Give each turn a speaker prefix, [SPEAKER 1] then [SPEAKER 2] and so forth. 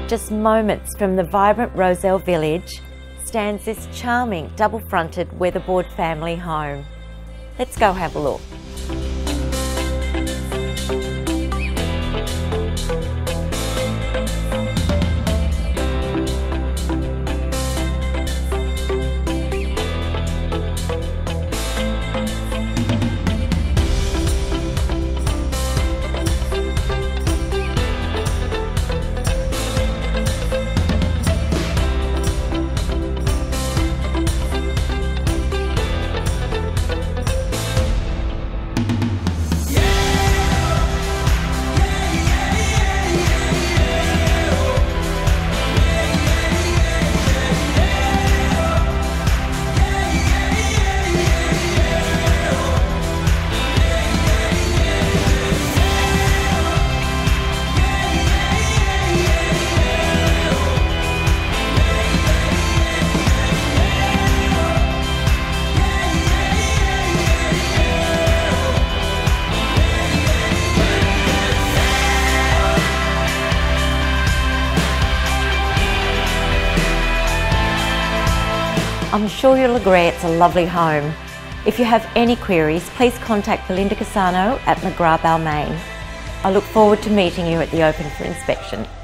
[SPEAKER 1] Just moments from the vibrant Rozelle village stands this charming double-fronted weatherboard family home. Let's go have a look. I'm sure you'll agree it's a lovely home. If you have any queries, please contact Belinda Cassano at McGrath Balmain. I look forward to meeting you at the open for inspection.